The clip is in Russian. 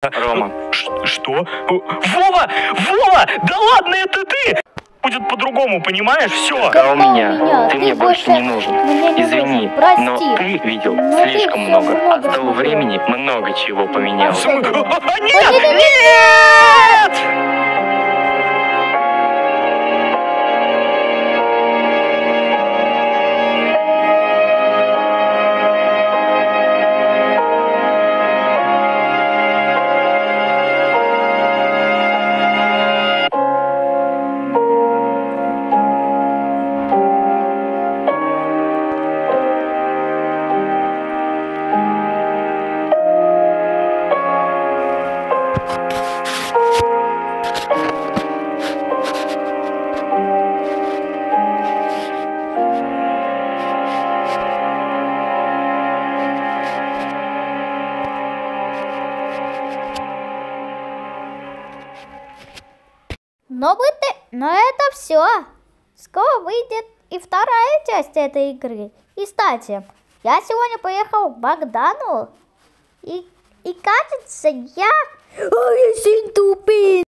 Рома. Что? Вова! Вова! Да ладно, это ты! Будет по-другому, понимаешь? Все. Какая у меня? Ты мне больше не нужен. Извини, но ты видел слишком много. А с того времени много чего поменялось. Нет! Нет! Но это все. Скоро выйдет и вторая часть этой игры. И, кстати, я сегодня поехал к Богдану. И кажется, я... Ой, я сильно тупый.